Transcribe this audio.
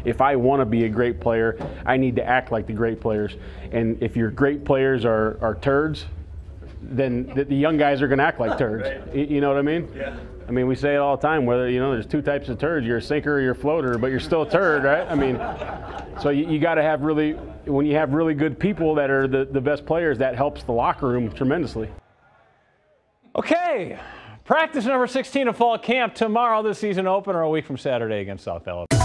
if I want to be a great player, I need to act like the great players. And if your great players are turds, then the young guys are going to act like turds. You know what I mean? Yeah. I mean, we say it all the time, whether, you know, there's two types of turds. You're a sinker or you're a floater, but you're still a turd, right? I mean, so you got to have really, when you have really good people that are the best players, that helps the locker room tremendously. Okay, practice number 16 of fall camp tomorrow, the season opener, a week from Saturday against South Alabama.